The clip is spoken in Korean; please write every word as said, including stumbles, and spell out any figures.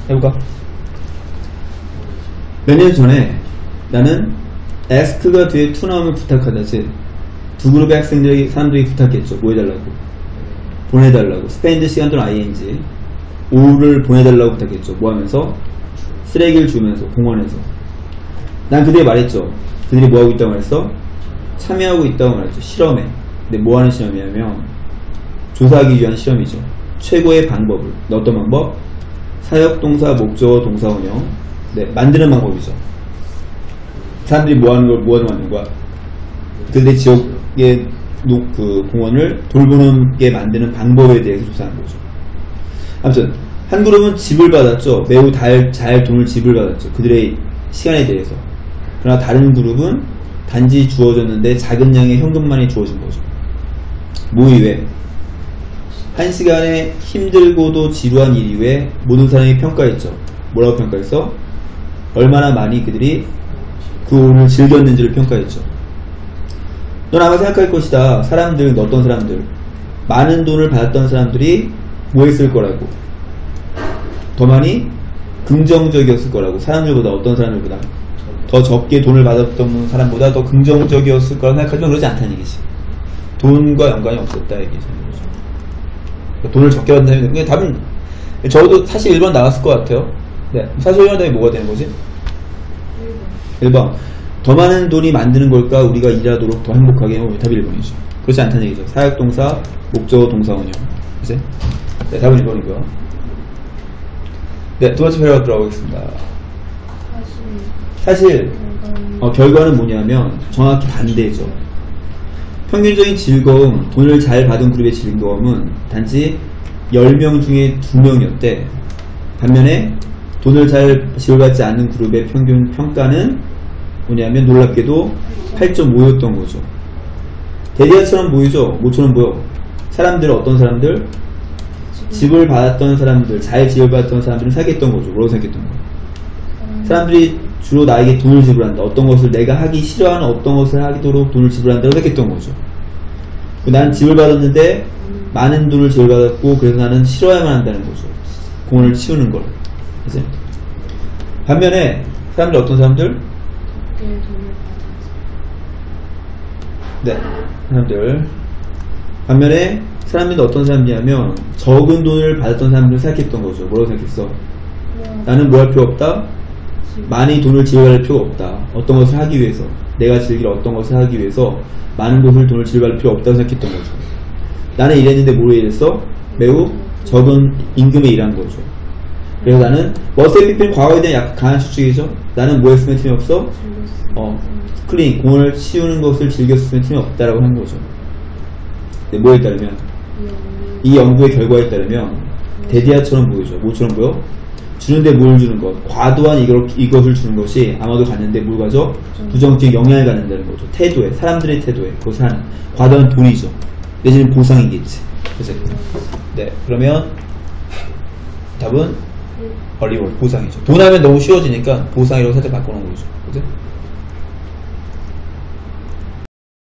해볼까? 몇 년 전에 나는 ask가 뒤에 to 나오면 부탁하다지 두 그룹의 학생들이 사람들이 부탁했죠. 뭐 해달라고? 보내달라고. spend 시간 또는 ing 오후를 보내달라고 부탁했죠. 뭐 하면서? 쓰레기를 주면서 공원에서. 난 그들이 말했죠. 그들이 뭐 하고 있다고 말했어? 참여하고 있다고 말했죠. 실험에. 근데 뭐 하는 실험이냐면 조사하기 위한 실험이죠. 최고의 방법을. 어떤 방법? 사역동사, 목적어, 동사원형. 네, 만드는 방법이죠. 사람들이 뭐 하는 걸, 뭐 하는 만드는 거야? 그들의 지역의 그 공원을 돌보는 게 만드는 방법에 대해서 조사하는 거죠. 아무튼, 한 그룹은 집을 받았죠. 매우 잘, 잘 돈을 집을 받았죠. 그들의 시간에 대해서. 그러나 다른 그룹은 단지 주어졌는데 작은 양의 현금만이 주어진 거죠. 뭐 이외에? 한 시간에 힘들고도 지루한 일 이외에 모든 사람이 평가했죠. 뭐라고 평가했어? 얼마나 많이 그들이 그 오늘 즐겼는지를 평가했죠. 넌 아마 생각할 것이다. 사람들, 어떤 사람들? 많은 돈을 받았던 사람들이 뭐 했을 거라고? 더 많이 긍정적이었을 거라고. 사람들보다, 어떤 사람들보다? 더 적게 돈을 받았던 사람보다 더 긍정적이었을 거라고 생각하지만 그러지 않다는 얘기지. 돈과 연관이 없었다 얘기죠. 돈을 적게 받는다면, 그게 답은, 저도 사실 일 번 나왔을 것 같아요. 네. 사실 일 번 답이 뭐가 되는 거지? 일 번. 더 많은 돈이 만드는 걸까? 우리가 일하도록 더 행복하게 하면 답이 일 번이죠. 그렇지 않다는 얘기죠. 사역동사, 목적어, 동사원형. 그치? 네, 답은 일 번이고요. 네, 두 번째 패러그래프 들어가겠습니다. 사실, 어, 결과는 뭐냐면, 정확히 반대죠. 평균적인 즐거움, 돈을 잘 받은 그룹의 즐거움은 단지 열 명 중에 두 명이었대. 반면에 돈을 잘 지원받지 않는 그룹의 평균 평가는 뭐냐면 놀랍게도 팔 점 오였던 거죠. 대리아처럼 보이죠? 뭐처럼 보여? 사람들, 어떤 사람들? 집을 받았던 사람들, 잘 지원받았던 사람들은 사겠던 거죠. 뭐라고 생각했던 거야? 사람들이 주로 나에게 돈을 지불한다. 어떤 것을 내가 하기 싫어하는 어떤 것을 하도록 돈을 지불한다고 생각했던 거죠. 난 집을 받았는데 많은 돈을 지불받았고 그래서 나는 싫어야만 한다는 거죠. 공원을 치우는 걸. 그치? 반면에 사람들, 어떤 사람들? 네, 사람들. 반면에 사람들이 어떤 사람이냐면 적은 돈을 받았던 사람들을 생각했던 거죠. 뭐라고 생각했어? 나는 뭐 할 필요 없다? 많이 돈을 지불할 필요가 없다. 어떤 것을 하기 위해서, 내가 즐길 어떤 것을 하기 위해서 많은 돈을 돈을 지불할 필요 없다고 생각했던 거죠. 나는 일했는데 뭐로 일했어? 매우 적은 임금에 일한 거죠. 그래서 나는 머세피필 과거에 대한 약간 강한 추측이죠. 나는 뭐 했으면 팀이 없어? 어, 클린, 공원을 치우는 것을 즐겼으면 팀이 없다라고 한 거죠. 네, 뭐에 따르면? 이 연구의 결과에 따르면 데디아처럼 보이죠. 뭐처럼 보여? 주는데 뭘 주는 것, 과도한 이걸, 이것을 주는 것이 아마도 갔는데 뭘 가져? 부정적인 영향을 갖는다는 거죠. 태도에, 사람들의 태도에, 그것을 하는 과도한 돈이죠. 내지는 보상이겠지. 그치? 네, 그러면 답은 얼리월 보상이죠. 돈 하면 너무 쉬워지니까 보상이라고 살짝 바꿔놓은 거죠. 그치?